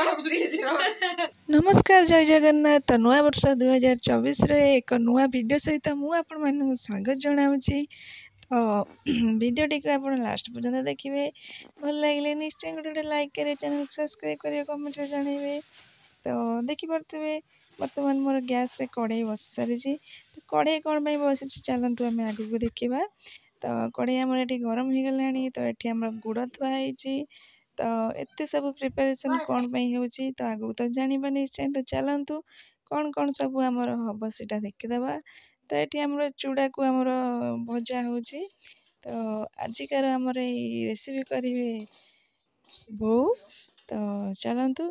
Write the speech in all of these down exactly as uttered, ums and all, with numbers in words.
नमस्कार जय जगन्नाथ नुआ वर्ष दुई हजार चौबीस एक नुआ वीडियो सहित मुझे स्वागत जनाऊँगी। तो वीडियोटी को आप लास्ट पर्यंत देखिए। भल लगे निश्चय गोटे गोटे लाइक करें, चैनल सब्सक्राइब करें, कमेंट जनइबे। तो देखिपे बर्तमान मोर गैस रे कड़े बस सारी। तो कड़े कौन बसी चलतु आम आग को देखा। तो कड़े आम ये गरम हो गला। तो ये आम गुड़ थुआई। तो एत सब प्रिपरेशन कौन हो तो आगू तो जाना निश्चय। तो चलतु कौन कौन सब आमर हम से देखीदे। तो ये आम चूड़ा को आमर भजा हो। तो आजिकार आमर रेसिपी करेंगे बो। तो चलतु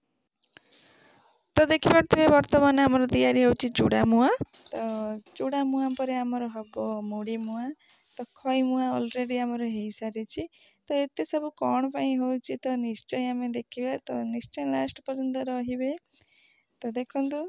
तो देखिपे बर्तमान आमर तैयारी हो चूड़ा मुआ। तो चूड़ा मुआ पर आमर हम मुड़ी मुआ। तो खई मुआ ऑलरेडी आमर हो सारी। तो एते सब कौन पाई हो तो निश्चय आम देखा। तो निश्चय लास्ट पर्यंत रहिबे। तो देखंतु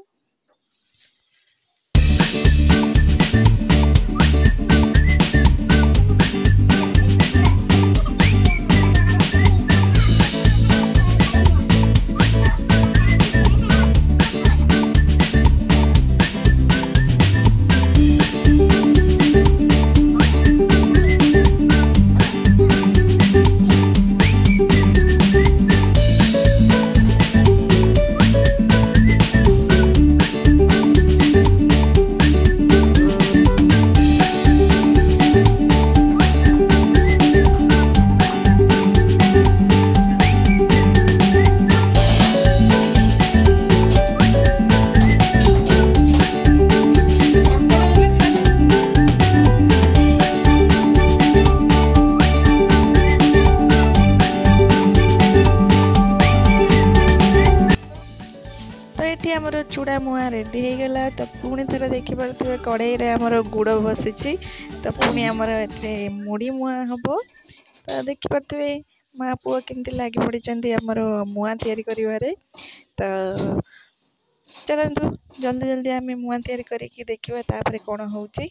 आमर चूड़ा मुआ रेडी हो गला। तो पुणी थे देखिपे कड़ाई रे आमर गुड़ बसी। तो पुणी आमर ए मुड़ी मुआ हम। तो देखिपे माँ पुआ केमती लगी पड़ी आमर मुआ तैयारी करिवारे। तो चलतु जल्दी जल्दी आम मुआ तैयारी करके देखिबा तापर कौन होउची।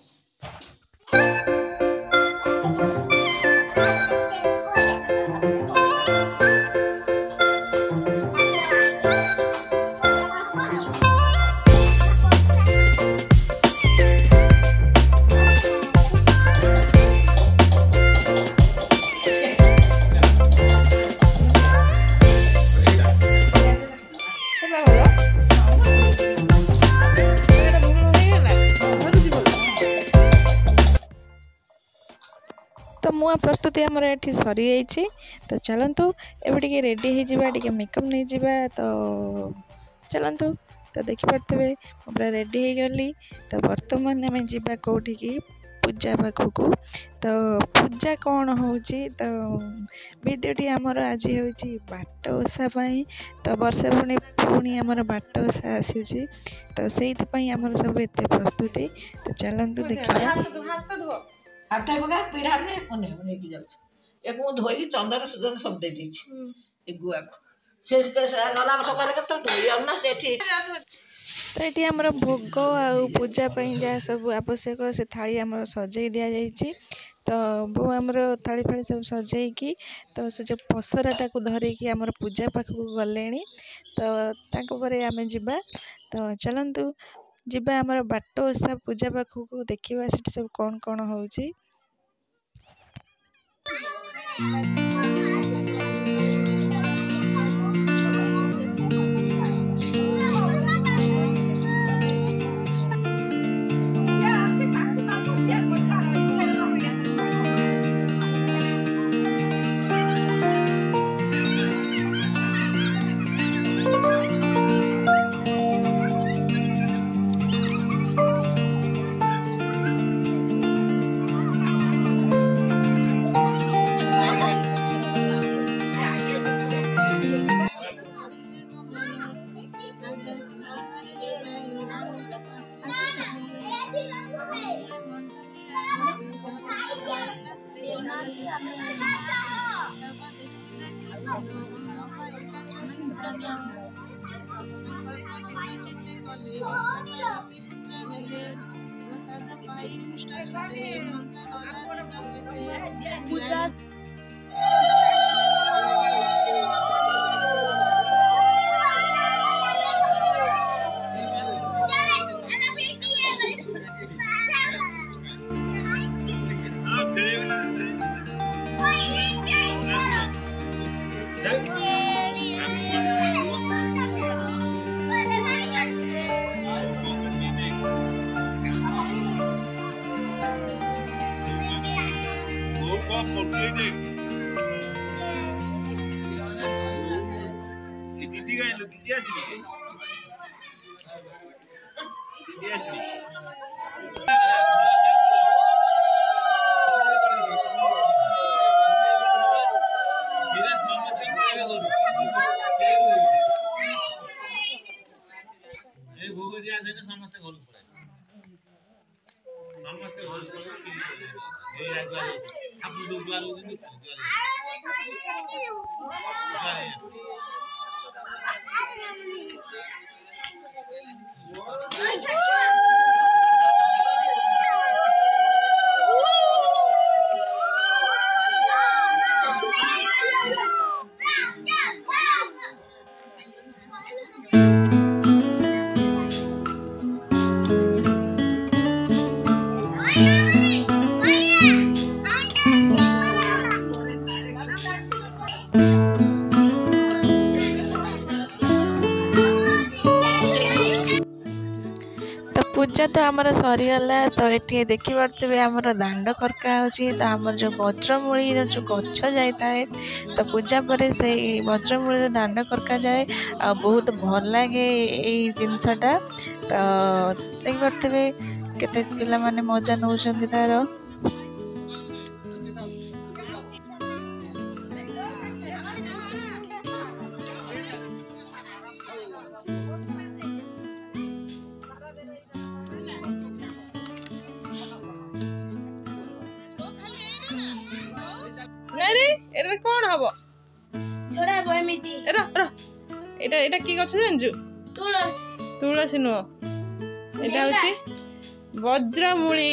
तो मुआ प्रस्तुति आमर ये सरी जाइए। तो चलतु एवं रेडी हो मेकअप नहीं जावा। तो चलतु तो देखिपे पूरा रेडी हो गली। तो बर्तमान आम जा कौटी की पूजा पाखक। तो पूजा कौन हो तो वीडियोटी आमर आज हो बाटोषा। तो वर्षे पुणी पुणी आमर बाटोषा आसी। तो से आमर सब एत प्रस्तुति। तो चलतु देखिए। हाथ पका पीढ़ा में उन्हें उन्हें की जाउछ एक मु धोई चंदन सुदन सब दे दी छी गुआ को से गला सकाल के तो धोई हम ना सेठी। तो ये आमर भोग आ पूजा जहाँ सब आवश्यक से थाली आमर सजाई दि जाइए। तो बो आमर थाली फाड़ी सब सजाई। तो से जो पसराटा को धरिकी आमर पूजा पाखक गले। तो तापर आम जा। तो चलतु जीवा आमर बाटोषा पूजा पाखक देखा से सब कौन कौन हो। दीदी का दीदी आसली दीदी आसली भोग दिया समस्त घर समस्त पूजा तो आमर सरीगला तो ये देखी पारे आमर दांड खरका होची तो आमर जो वज्रमूली जो गछ जाए तो पूजा पर से वज्रमूली दांड खरका जाए आ बहुत भल लगे ये जिनसटा तो देखी पारे केते पिला माने मजा नौछंती तार এটা কোন হবো छोड़ा बय मिटी এরা এরা এটা এটা কি গছ জানজু तुलसी তুলসী নো এটা হচ্ছে বজ্রমূলি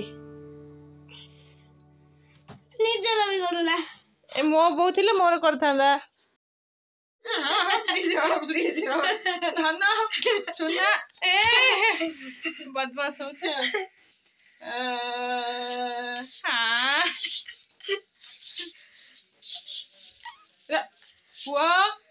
নিজের আমি করু না এ মো বউ থিলে মোর করথান্দা প্লিজ প্লিজ না না শুনা এ বদমাশ হচ্ছে হ্যাঁ वो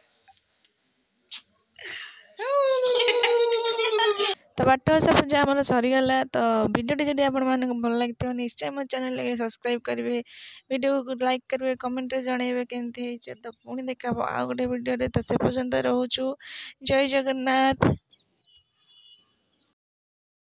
तो बाटोसा पूजा आम सरीगला तो भिडियोटी जदि आपण मानक भल लगी निश्चय मो चैनल सब्सक्राइब करेंगे वीडियो को लाइक करेंगे कमेंट जनइबे केमती तो पुणी देखा आउ गोटे वीडियो तो से पर्यंत रोचु जय जगन्नाथ।